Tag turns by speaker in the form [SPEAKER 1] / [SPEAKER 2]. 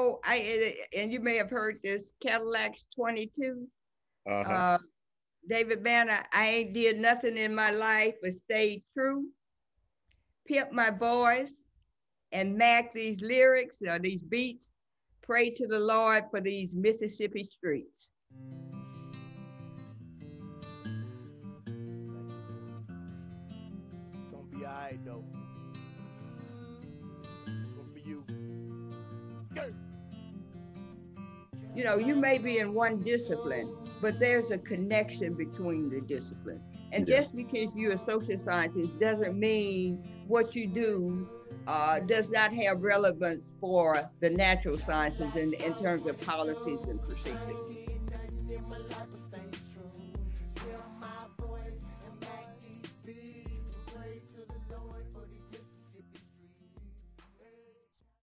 [SPEAKER 1] know, and you may have heard this, Cadillac's 22.
[SPEAKER 2] Uh-huh.
[SPEAKER 1] David Banner, I ain't did nothing in my life but stayed true, pimp my voice, and mac these lyrics or these beats. Pray to the Lord for these Mississippi streets.
[SPEAKER 3] It's gonna be all right, though. This one for you.
[SPEAKER 1] You know, you may be in one discipline, but there's a connection between the disciplines. And just because you're a social scientist doesn't mean what you do does not have relevance for the natural sciences in terms of policies and procedures.